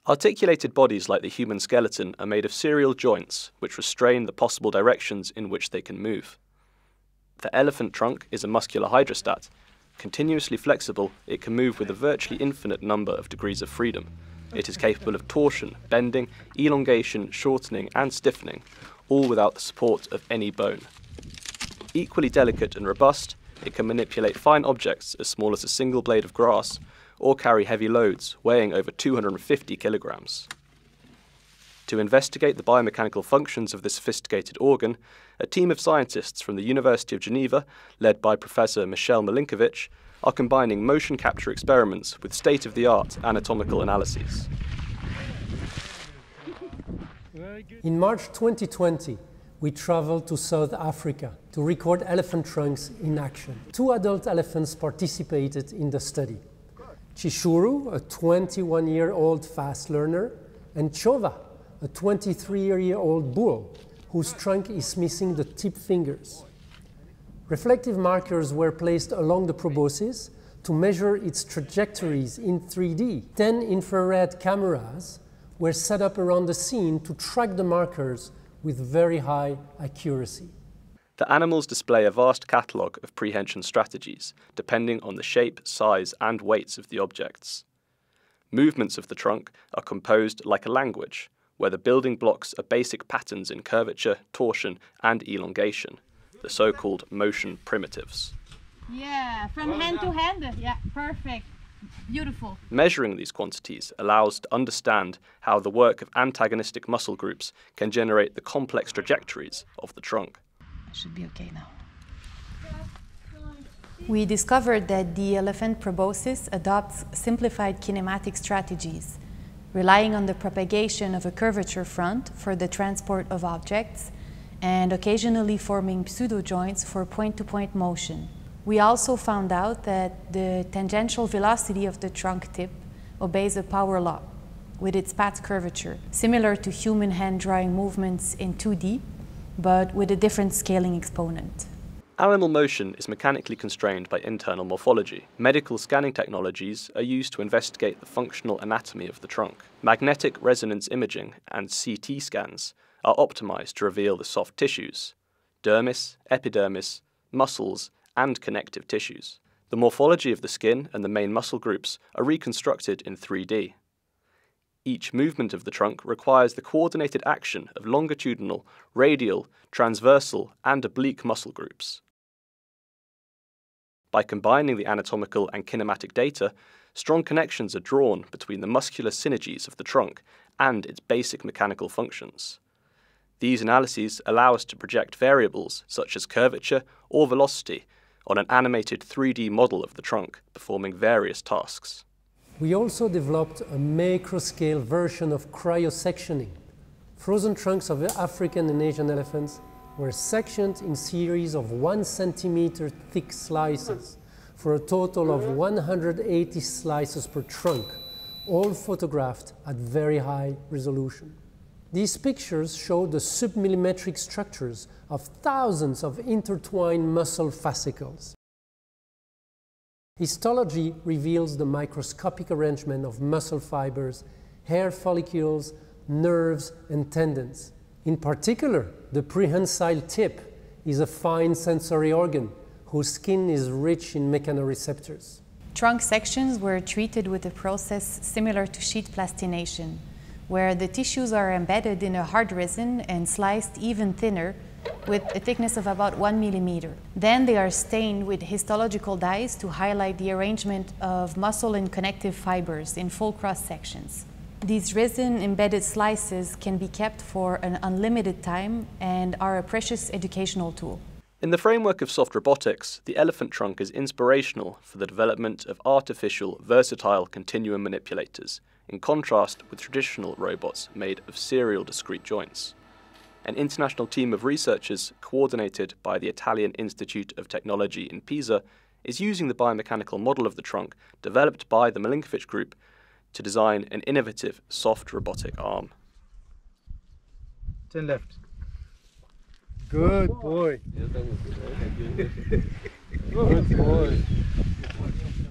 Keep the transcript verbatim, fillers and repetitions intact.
Articulated bodies like the human skeleton are made of serial joints which restrain the possible directions in which they can move. The elephant trunk is a muscular hydrostat. Continuously flexible, it can move with a virtually infinite number of degrees of freedom. It is capable of torsion, bending, elongation, shortening and stiffening, all without the support of any bone. Equally delicate and robust, it can manipulate fine objects as small as a single blade of grass or carry heavy loads weighing over two hundred fifty kilograms. To investigate the biomechanical functions of this sophisticated organ, a team of scientists from the University of Geneva, led by Professor Michel Milinkovitch, are combining motion capture experiments with state-of-the-art anatomical analyses. In March twenty twenty, we traveled to South Africa to record elephant trunks in action. Two adult elephants participated in the study. Chishuru, a twenty-one-year-old fast learner, and Chova, a twenty-three-year-old bull, whose trunk is missing the tip fingers. Reflective markers were placed along the proboscis to measure its trajectories in three D. Ten infrared cameras were set up around the scene to track the markers with very high accuracy. The animals display a vast catalogue of prehension strategies, depending on the shape, size and weights of the objects. Movements of the trunk are composed like a language, where the building blocks are basic patterns in curvature, torsion and elongation, the so-called motion primitives. Yeah, from hand to hand, yeah, perfect. Beautiful. Measuring these quantities allows to understand how the work of antagonistic muscle groups can generate the complex trajectories of the trunk. Should be okay now. We discovered that the elephant proboscis adopts simplified kinematic strategies, relying on the propagation of a curvature front for the transport of objects and occasionally forming pseudo-joints for point-to-point motion. We also found out that the tangential velocity of the trunk tip obeys a power law with its path curvature, similar to human hand drawing movements in two D, but with a different scaling exponent. Animal motion is mechanically constrained by internal morphology. Medical scanning technologies are used to investigate the functional anatomy of the trunk. Magnetic resonance imaging and C T scans are optimized to reveal the soft tissues, dermis, epidermis, muscles, and connective tissues. The morphology of the skin and the main muscle groups are reconstructed in three D. Each movement of the trunk requires the coordinated action of longitudinal, radial, transversal, and oblique muscle groups. By combining the anatomical and kinematic data, strong connections are drawn between the muscular synergies of the trunk and its basic mechanical functions. These analyses allow us to project variables such as curvature or velocity on an animated three D model of the trunk, performing various tasks. We also developed a macroscale version of cryosectioning. Frozen trunks of African and Asian elephants were sectioned in series of one centimeter thick slices for a total of one hundred eighty slices per trunk, all photographed at very high resolution. These pictures show the submillimetric structures of thousands of intertwined muscle fascicles. Histology reveals the microscopic arrangement of muscle fibers, hair follicles, nerves, and tendons. In particular, the prehensile tip is a fine sensory organ whose skin is rich in mechanoreceptors. Trunk sections were treated with a process similar to sheet plastination, where the tissues are embedded in a hard resin and sliced even thinner with a thickness of about one millimeter. Then they are stained with histological dyes to highlight the arrangement of muscle and connective fibers in full cross sections. These resin-embedded slices can be kept for an unlimited time and are a precious educational tool. In the framework of soft robotics, the elephant trunk is inspirational for the development of artificial, versatile continuum manipulators, in contrast with traditional robots made of serial discrete joints. An international team of researchers, coordinated by the Italian Institute of Technology in Pisa, is using the biomechanical model of the trunk developed by the Milinkovitch Group to design an innovative soft robotic arm. Turn left. Good boy. Good boy.